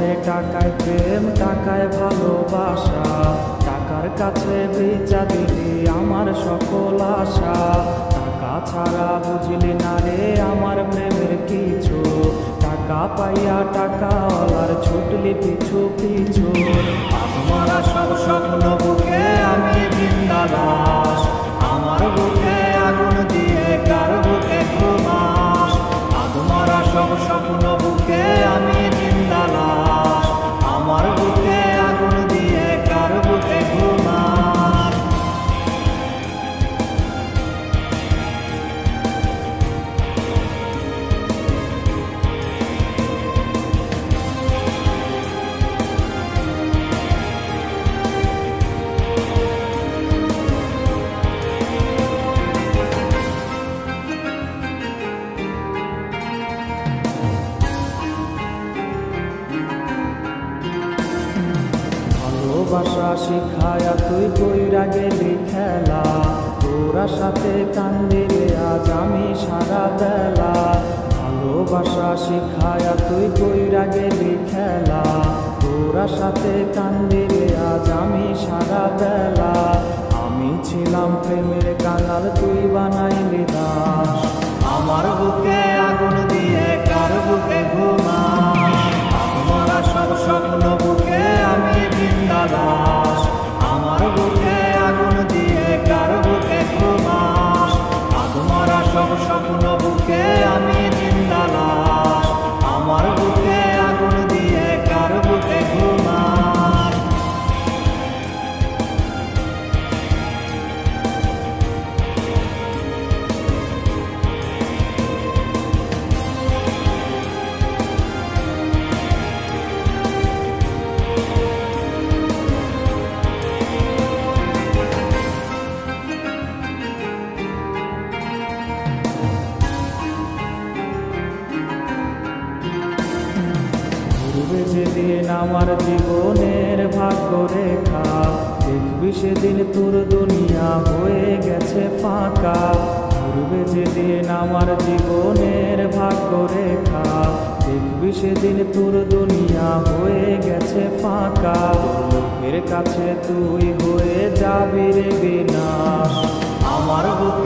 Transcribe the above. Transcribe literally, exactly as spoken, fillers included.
বসে টাকায় প্রেম, টাকায় ভালোবাসা, টাকার কাছে বেচা দিলি আমার সকল আশা। টাকা ছাড়া বুঝলি না রে আমার প্রেমের কিছু, টাকা পাইয়া টাকাওয়ালার ছুটলি পিছু পিছু। আত্মরা সব স্বপ্ন বুকে আমি জিন্দা লাশ, আমার বুকে আগুন দিয়ে কার বুকে ঘুমাস। আত্মরা সব স্বপ্ন বুকে আমি জিন্দা লাশ, আমার বুকে আগুন দিয়ে কার বুকে ঘুমাস। ভালোবাসা শিখায়া তুই কইরা গেলি খেলা, তোরা সাথে কান্দিলে আজ আমি সারা বেলা। ভালোবাসা শিখায়া তুই কইরা গেলি খেলা, তোরা সাথে কান্দিলে আজ আমি সারা বেলা। আমি ছিলাম প্রেমের কাঙাল, তুই বানাইলি দাস। আমার বুকে আগুন দিয়ে কার বুকে ঘুমাস। আমরা সব স্বপ্ন বুকে আমি জিন্দা লাশ, আমার বুকে আগুন দিয়ে কার বুকে ঘুমাস। আমরা সব স্বপ্ন বুকে আমি জিন্দা লাশ, আমার বুকে আগুন দিয়ে কার বুকে ঘুমাস। ঘুরবে যেদিন আমার জীবনের ভাগ্য রেখা, দেখবি সেদিন তোর দুনিয়া হয়ে গেছে ফাঁকা। ঘুরবে যেদিন আমার জীবনের ভাগ্য রেখা, দেখবি সেদিন তোর দুনিয়া হয়ে গেছে ফাঁকা। লোকের কাছে তুই হয়ে যাবি রে বিনাশ। আমার বুকে